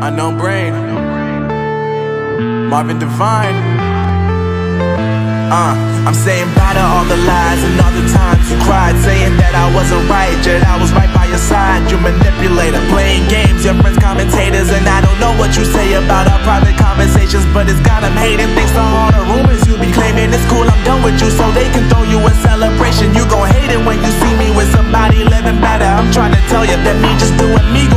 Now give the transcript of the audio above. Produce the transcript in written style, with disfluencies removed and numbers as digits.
Unknown Brain, Marvin Devine. I'm saying bye to all the lies and all the times you cried, saying that I wasn't right, yet I was right by your side. You manipulator, playing games, your friends commentators, and I don't know what you say about our private conversations, but it's got them hating. Thanks to all the rumors you be claiming, it's cool, I'm done with you, so they can throw you a celebration. You gon' hate it when you see me with somebody living better. I'm trying to tell you that me just doing me